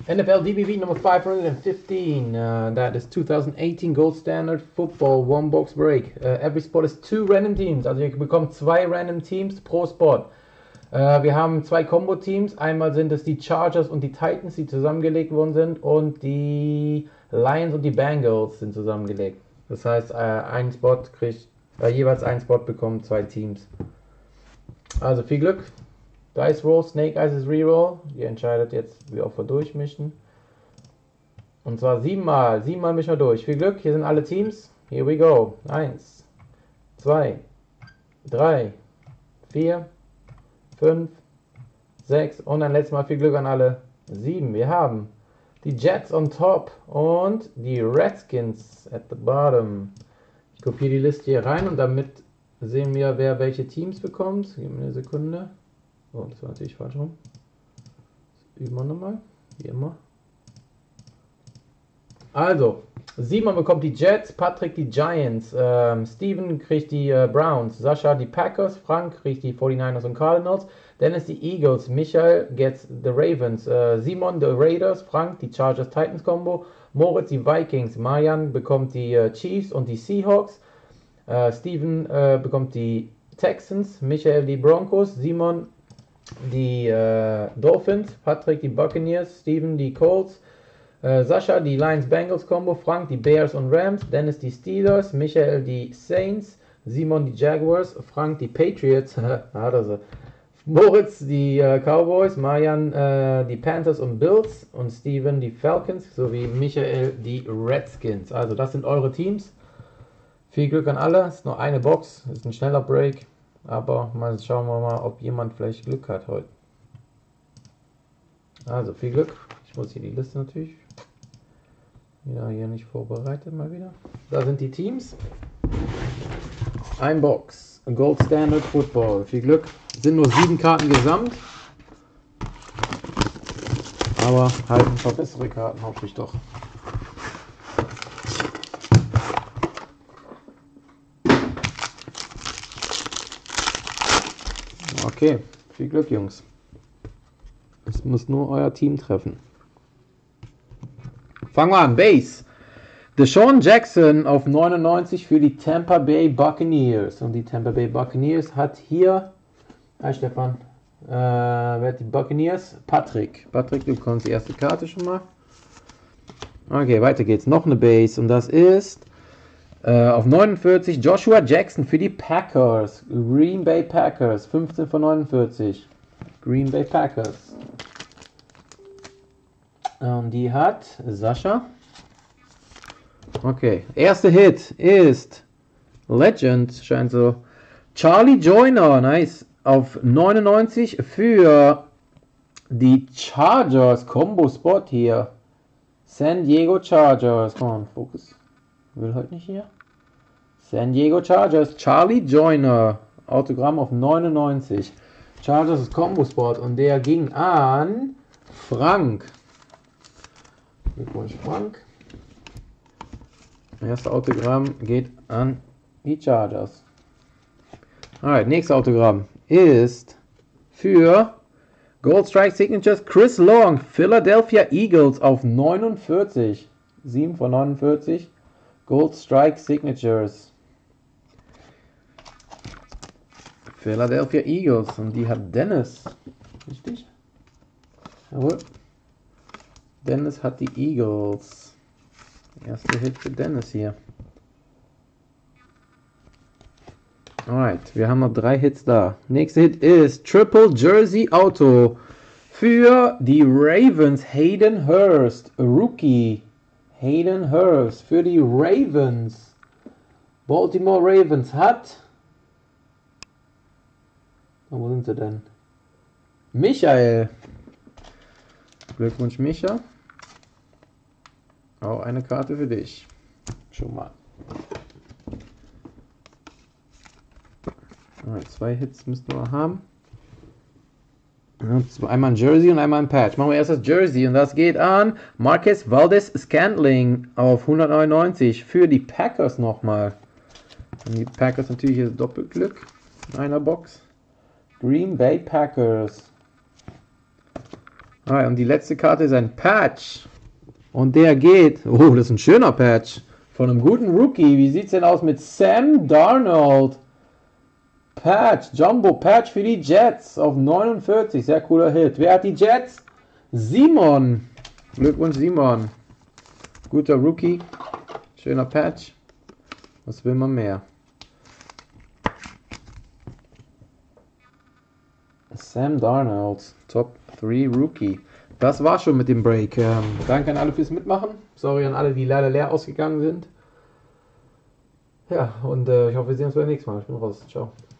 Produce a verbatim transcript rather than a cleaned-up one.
N F L D B V number five hundred fifteen. Uh, that is two thousand eighteen Gold Standard Football One Box Break. Uh, every spot is two random teams. Also ihr bekommt zwei random Teams pro Spot. Uh, wir haben zwei Combo-Teams. Einmal sind es die Chargers und die Titans, die zusammengelegt worden sind. Und die Lions und die Bengals sind zusammengelegt. Das heißt, uh, ein Spot kriegt, uh, jeweils ein Spot bekommen zwei Teams. Also viel Glück. Dice Roll, Snake Eyes ist Reroll. Ihr entscheidet jetzt, wie oft wir durchmischen. Und zwar siebenmal. Siebenmal mischen wir durch. Viel Glück. Hier sind alle Teams. Here we go. Eins, zwei, drei, vier, fünf, sechs und ein letztes Mal viel Glück an alle. sieben. Wir haben die Jets on top und die Redskins at the bottom. Ich kopiere die Liste hier rein und damit sehen wir, wer welche Teams bekommt. Gib mir eine Sekunde. Oh, das war natürlich falsch rum. Das üben wir nochmal, wie immer. Also, Simon bekommt die Jets, Patrick die Giants, ähm, Steven kriegt die äh, Browns, Sascha die Packers, Frank kriegt die forty-niners und Cardinals, Dennis die Eagles, Michael gets the Ravens, äh, Simon die Raiders, Frank die Chargers Titans Combo, Moritz die Vikings, Marian bekommt die äh, Chiefs und die Seahawks, äh, Steven äh, bekommt die Texans, Michael die Broncos, Simon die äh, Dolphins, Patrick die Buccaneers, Steven die Colts, äh, Sascha die Lions Bengals Combo, Frank die Bears und Rams, Dennis die Steelers, Michael die Saints, Simon die Jaguars, Frank die Patriots, also Moritz die äh, Cowboys, Marian äh, die Panthers und Bills und Steven die Falcons sowie Michael die Redskins. Also das sind eure Teams. Viel Glück an alle. Es ist nur eine Box, ist ein schneller Break. Aber mal schauen wir mal, ob jemand vielleicht Glück hat heute. Also viel Glück. Ich muss hier die Liste natürlich wieder hier nicht vorbereitet mal wieder. Da sind die Teams. Ein Box. Gold Standard Football. Viel Glück. Es sind nur sieben Karten gesamt. Aber halt ein paar bessere Karten, hoffe ich doch. Okay, viel Glück, Jungs. Es muss nur euer Team treffen. Fangen wir an. Base. Deshaun Jackson auf neunundneunzig für die Tampa Bay Buccaneers. Und die Tampa Bay Buccaneers hat hier... Hi Stefan. Äh, wer hat die Buccaneers? Patrick. Patrick, du bekommst die erste Karte schon mal. Okay, weiter geht's. Noch eine Base. Und das ist... Uh, auf neunundvierzig Joshua Jackson für die Packers. Green Bay Packers. fünfzehn von neunundvierzig. Green Bay Packers. Und die hat Sascha. Okay. Erster Hit ist Legend. Scheint so. Charlie Joyner. Nice. Auf neunundneunzig für die Chargers. Combo Spot hier. San Diego Chargers. Come on, Fokus. Will heute nicht hier. San Diego Chargers. Charlie Joyner. Autogramm auf neunundneunzig. Chargers ist Combo Spot und der ging an Frank. Glückwunsch Frank. Erste Autogramm geht an die Chargers. Alright, nächstes Autogramm ist für Gold Strike Signatures Chris Long. Philadelphia Eagles auf neunundvierzig. sieben von neunundvierzig. Gold Strike Signatures. Philadelphia Eagles. Und die hat Dennis. Richtig? Jawohl. Dennis hat die Eagles. Erster Hit für Dennis hier. Alright, wir haben noch drei Hits da. Nächster Hit ist Triple Jersey Auto für die Ravens. Hayden Hurst. Rookie. Hayden Hurst für die Ravens. Baltimore Ravens hat... Wo sind sie denn? Michael. Glückwunsch, Micha. Auch eine Karte für dich. Schon mal. Zwei Hits müssten wir haben. Einmal ein Jersey und einmal ein Patch. Machen wir erst das Jersey und das geht an Marquez Valdes-Scantling auf hundertneunundneunzig für die Packers nochmal. Und die Packers natürlich hier Doppelglück in einer Box. Green Bay Packers. Ah, und die letzte Karte ist ein Patch. Und der geht. Oh, das ist ein schöner Patch. Von einem guten Rookie. Wie sieht's denn aus mit Sam Darnold? Patch, Jumbo Patch für die Jets auf neunundvierzig. Sehr cooler Hit. Wer hat die Jets? Simon. Glückwunsch, Simon. Guter Rookie. Schöner Patch. Was will man mehr? Sam Darnold, Top drei Rookie. Das war schon mit dem Break. Ähm, danke an alle fürs Mitmachen. Sorry an alle, die leider leer ausgegangen sind. Ja, und äh, ich hoffe, wir sehen uns beim nächsten Mal. Ich bin raus. Ciao.